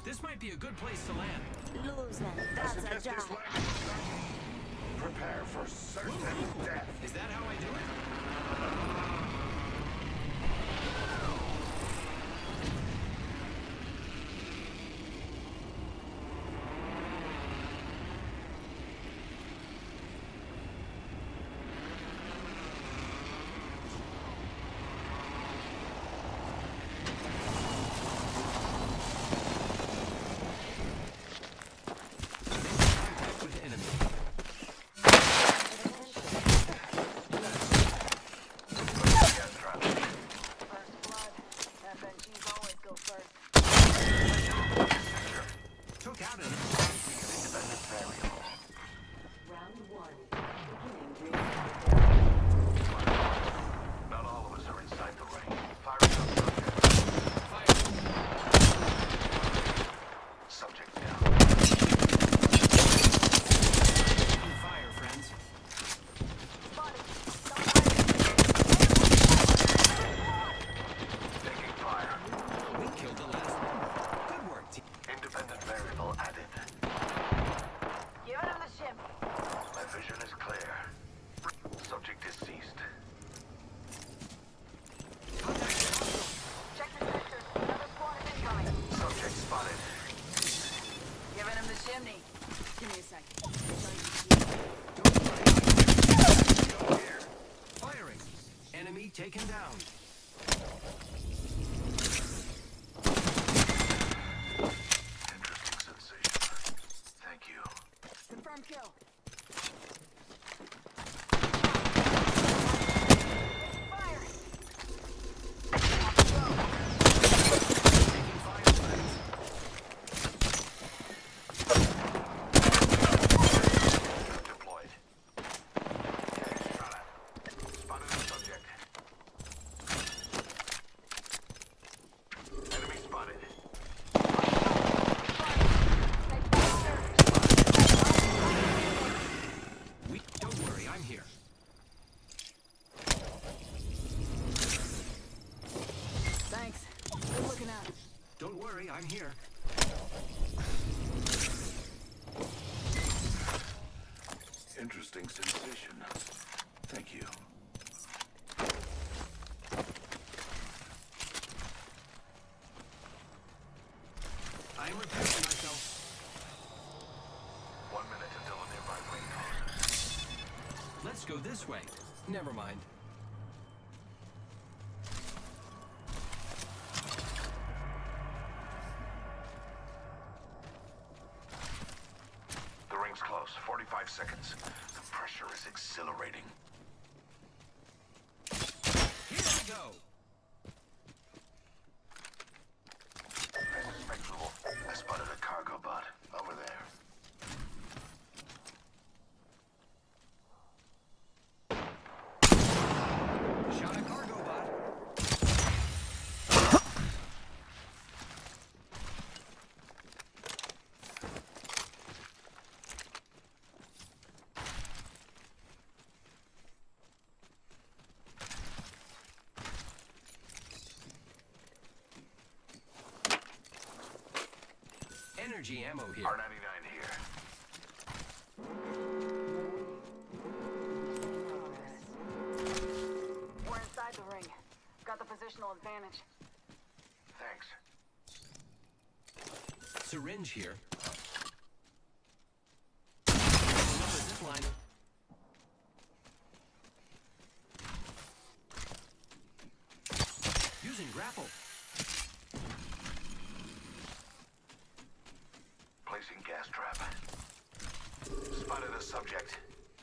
This might be a good place to land. Losing, that's a job. Prepare for certain death. Is that how I do it? Give me a sec. Firing. Enemy taken down. Interesting sensation. Thank you. Confirm kill. Don't worry, I'm here. Interesting sensation. Thank you. I am repairing myself. 1 minute until a nearby ring closes. Let's go this way. Never mind. The ring's close. 45 seconds. The pressure is exhilarating. Here we go. This is Spectral. I spotted a cargo bot over there. Shot a cargo bot. Energy ammo here. R99 here. We're inside the ring. Got the positional advantage. Thanks. Syringe here. Another zip line. Using grapple. Placing gas trap. Spotted a subject.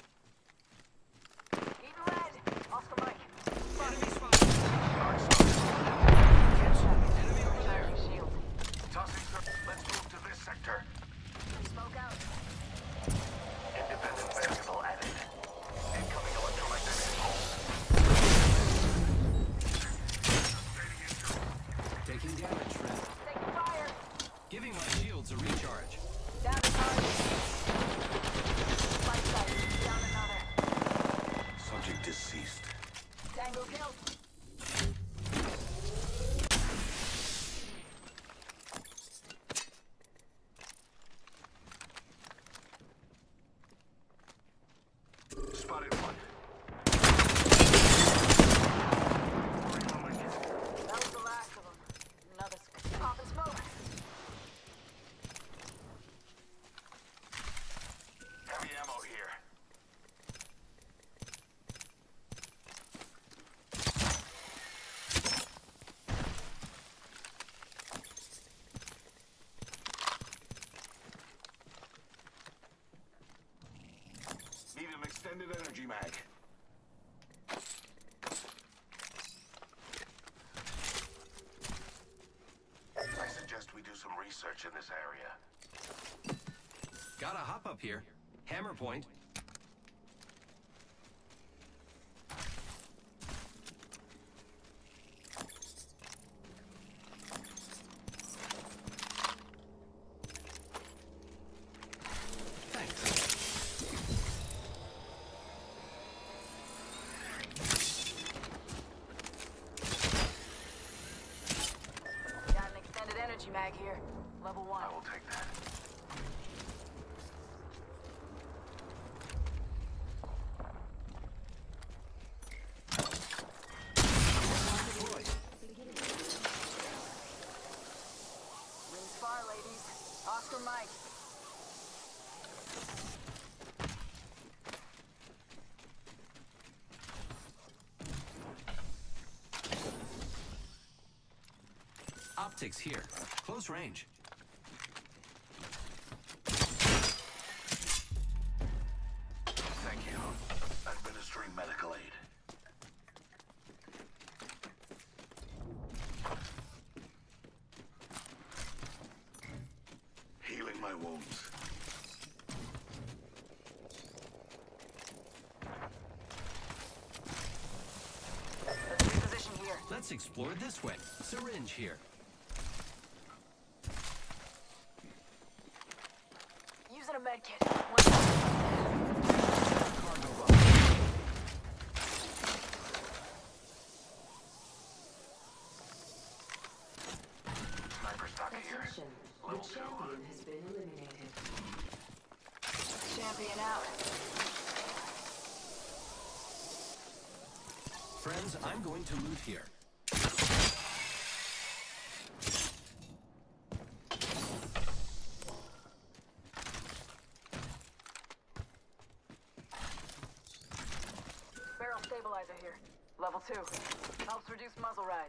Eaton red. Oscar Mike. Enemy spotted. Dark spotted. Enemy over there. Shield. Tossing through. Let's move to this sector. Smoke out. Independent variable added. Incoming electromagnetic pulse. Taking damage, friend. Taking fire. Giving my shields a recharge. Down to target. Light sight. mag. I suggest we do some research in this area. Gotta hop up here. Hammer point. Got an extended energy mag here. Level 1. I will take that. Rings far, ladies. Oscar Mike. Optics here. Close range. Thank you. Administering medical aid. Healing my wounds. Let's reposition here. Let's explore this way. Syringe here. Using a med kit. One Cargo box. Sniper stock here. Attention, the Level 2. champion has been eliminated. champion out. Friends, I'm going to loot here. Barrel stabilizer here. Level 2. Helps reduce muzzle rise.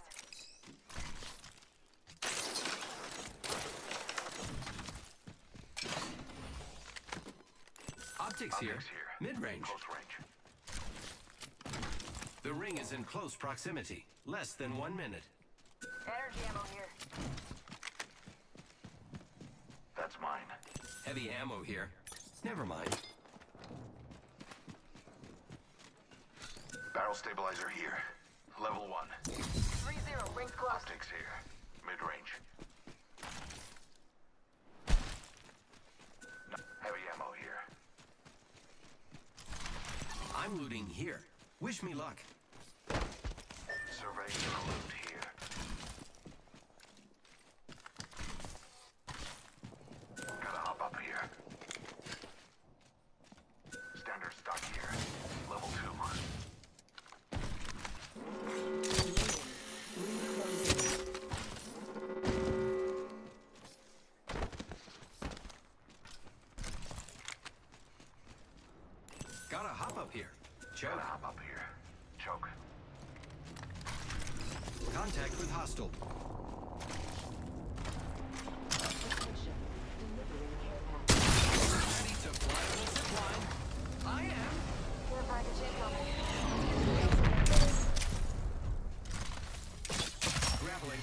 Optics here. Optics here. Mid-range. Close range. The ring is in close proximity. Less than 1 minute. Energy ammo here. That's mine. Heavy ammo here. Never mind. Barrel stabilizer here. Level 1. 3-0. Rings close. Optics here. Mid-range. Heavy ammo here. I'm looting here. Wish me luck. Surveying the loot here. Gotta hop up here. Standard stock here. Level 2. Gotta hop up here. Choke. Gotta hop up here. Choke. Contact with hostile. Attention, delivering care package. Ready to fly on the zip line. I am. Care package incoming. Grappling.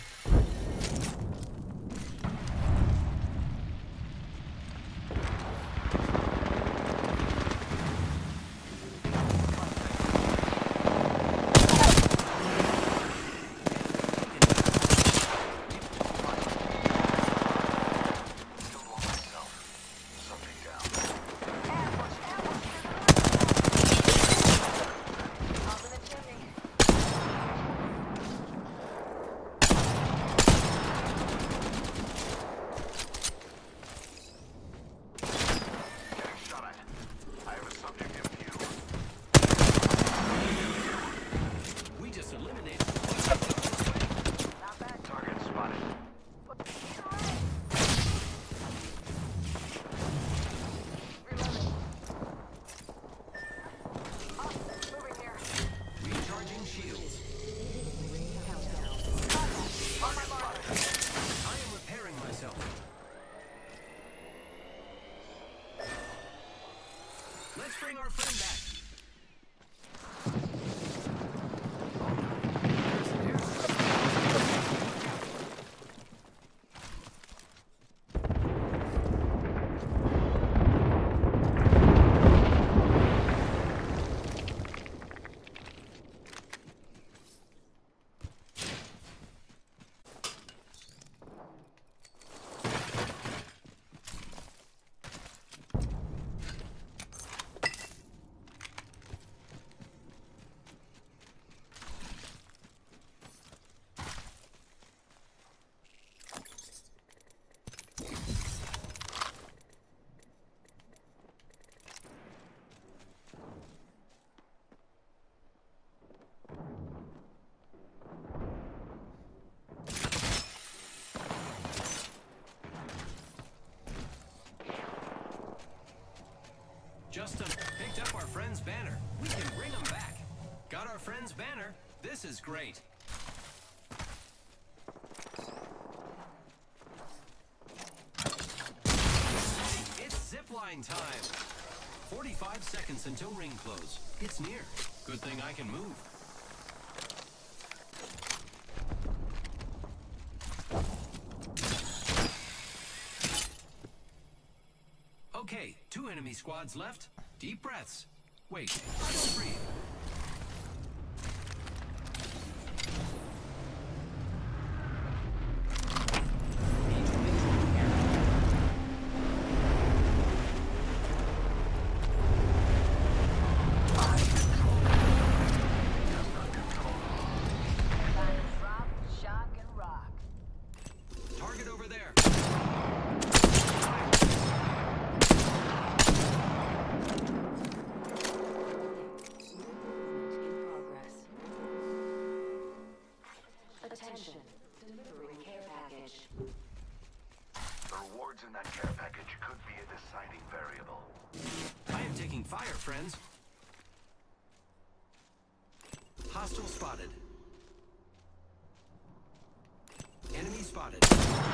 Don't want myself. Something down. Ambush! Ambush! Up in the chimney. Getting shot at. I have a subject in view. We just eliminated. Not bad. Target spotted. Reloading. Up. Moving here. Recharging shields. Countdown. On my mark. I am repairing myself. Let's bring our friend back. Got our friend's banner. This is great. It's zipline time. 45 seconds until ring close. It's near. Good thing I can move. Okay, 2 enemy squads left. Deep breaths. Wait, I don't breathe. Drop, shock, and rock. Target over there. In progress. Attention. Delivering care package. The rewards in that care package could be a deciding variable. I am taking fire, friends. Hostile spotted. Enemy spotted.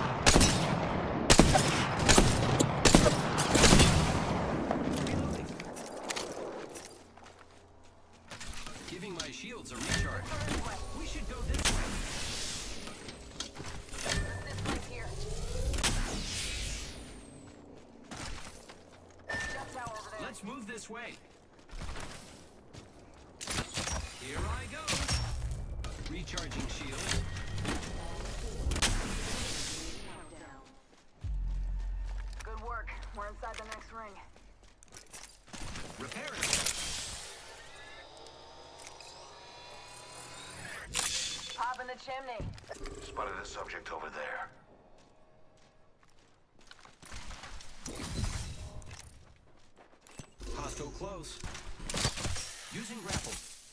Reloading. Giving my shields a recharge. We should go this way. This place here. Jump tower over there. Let's move this way. Here I go. Recharging shield. Countdown. Good work. We're inside the next ring. Repairing. Pop in the chimney. Spotted a subject over there. Hostile close. Using grapple.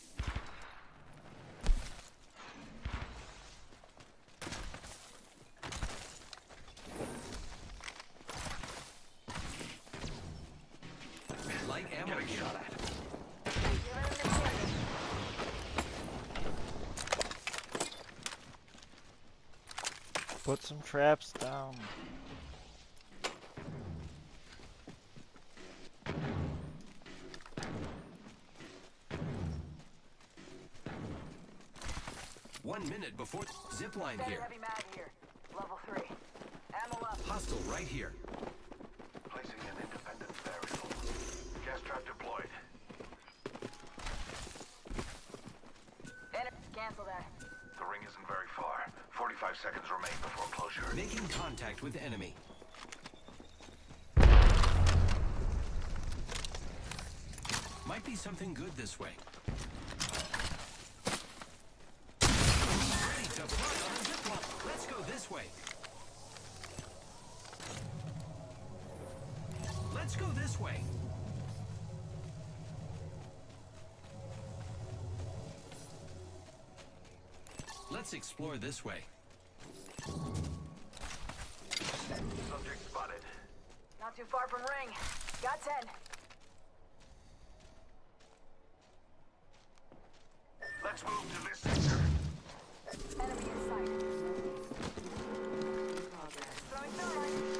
Light ammo Getting here. shot at. Give him the chimney. Put some traps down. One minute before zipline Standard here. heavy mag here. Level 3. Ammo up. Hostile right here. Placing an independent variable. Gas trap deployed. Cancel that. The ring isn't very far. 45 seconds remain before closure. Making contact with enemy. Might be something good this way. Ready to fly on a zipline. Let's go this way. Let's go this way. Let's explore this way. Subject spotted. Not too far from ring. Got 10. Let's move to this sector. Enemy in sight. In progress. Throwing thermite.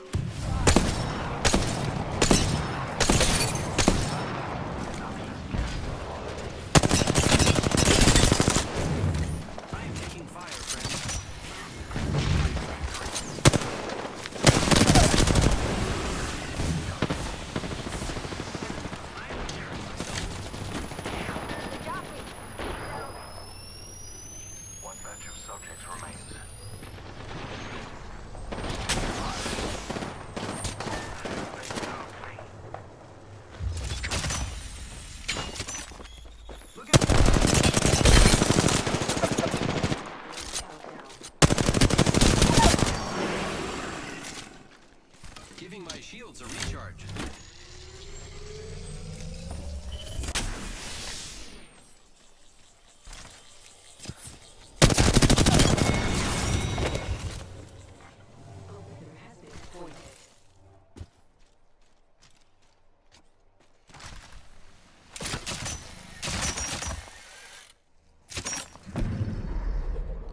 I am taking fire, friends.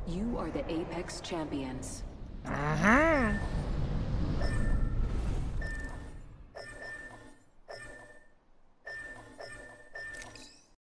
You are the Apex Champions.